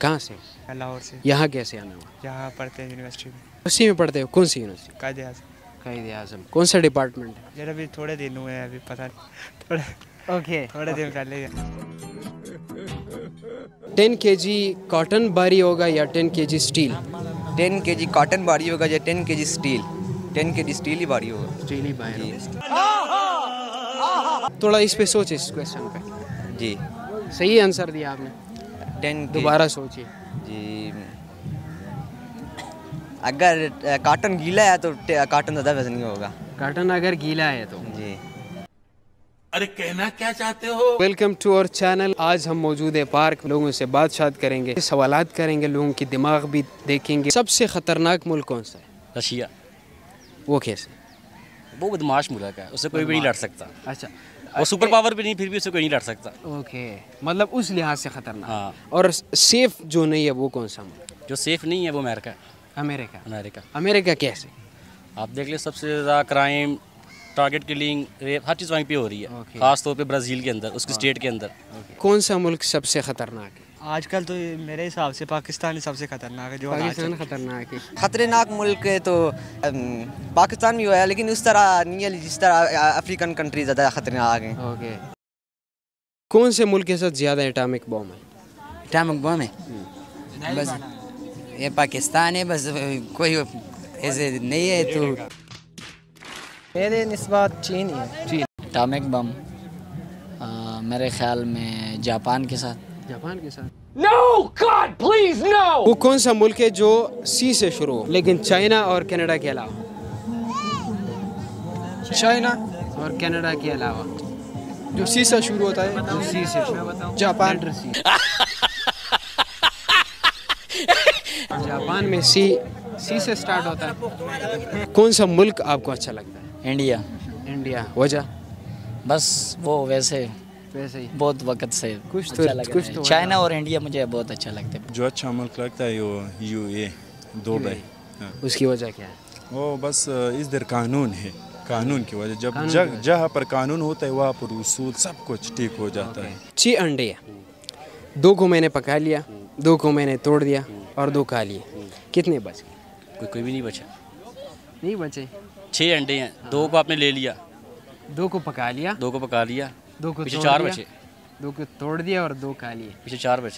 कहाँ से? लाहौर से। यहाँ कैसे आना हुआ? यहाँ पढ़ते हैं यूनिवर्सिटी में। उसी में पढ़ते हो? कौन सी यूनिवर्सिटी? कायदे-ए-आज़म। कौन सा डिपार्टमेंट है? यार अभी थोड़े दिन हुए हैं, अभी पता नहीं। थोड़े दिन पहले। 10 kg कॉटन भारी होगा या 10 kg स्टील? 10 kg कॉटन भारी होगा या 10 kg स्टील? 10 kg स्टील ही भारी होगा। स्टील ही भारी होगा। थोड़ा इस पे सोचिए, इस क्वेश्चन पे। जी सही आंसर दिया आपने। 10 दोबारा सोचिए। जी, अगर कॉटन गीला है तो कॉटन ज़्यादा वजनी होगा। कॉटन अगर गीला है तो जी। अरे कहना क्या चाहते हो? Welcome to our channel. आज हम मौजूद है पार्क, लोगों से बातचीत करेंगे, सवालात करेंगे, लोगों की दिमाग भी देखेंगे। सबसे खतरनाक मुल्क कौन सा है? रशिया। वो कैसे? वो बदमाश मुल्क है, उससे कोई भी नहीं लड़ सकता। अच्छा, वो सुपर पावर भी नहीं, फिर भी उससे कोई नहीं लड़ सकता। ओके, मतलब उस लिहाज से खतरनाक। हाँ। और सेफ जो नहीं है वो कौन सा मुल्क? जो सेफ नहीं है वो अमेरिका है। अमेरिका। अमेरिका अमेरिका कैसे? आप देख ले, सबसे ज़्यादा क्राइम, टारगेट किलिंग, रेप, हर चीज़ वहीं पे हो रही है। खास तौर पे ब्राज़ील के अंदर, उसकी स्टेट के अंदर। कौन सा मुल्क सबसे खतरनाक है? आजकल तो मेरे हिसाब से पाकिस्तान ही सबसे खतरनाक है। जो पाकिस्तान खतरनाक है। खतरनाक मुल्क है तो पाकिस्तान भी हुआ है, लेकिन उस तरह नहीं है जिस तरह अफ्रीकन कंट्री ज़्यादा खतरनाक हैं। ओके। कौन से मुल्क के साथ ज़्यादा एटॉमिक बम है? एटॉमिक बम है? बस ये पाकिस्तान है, बस कोई ऐसे नहीं है तो मेरे निस्बत चीन ही है। चीन। एटॉमिक बम मेरे ख्याल में जापान के साथ। जापान के साथ? No, God, please, no! वो कौन सा मुल्क है जो सी से शुरू हो, लेकिन चाइना और कनाडा के अलावा? चाइना और कनाडा के अलावा जो सी से शुरू होता है। जो सी से शुरू। जापान। जापान में सी से स्टार्ट होता है। कौन सा मुल्क आपको अच्छा लगता है? इंडिया। इंडिया। वजह? बस वो वैसे ही बहुत वक्त से कुछ अच्छा लग कुछ रहा है। तो चाइना और इंडिया मुझे बहुत अच्छा लगता है। जो अच्छा मुल्क लगता है वो यूए दुबई। उसकी वजह क्या है? वो बस इधर कानून है, कानून की वजह। जब जहाँ पर कानून होता है वहाँ पर उसूल सब कुछ ठीक हो जाता है। 6 अंडे हैं, 2 को मैंने पका लिया, 2 को मैंने तोड़ दिया और 2 खा लिए, कितने बच गए? कोई भी नहीं बचा। नहीं बचे। 6 अंडे हैं, 2 को आपने ले लिया, 2 को पका लिया, 2 को पका लिया, 2 को पीछे तोड़ 4 दिया, बचे। 2 को तोड़ दिया और 2 खा लिए, पीछे 4 बचे।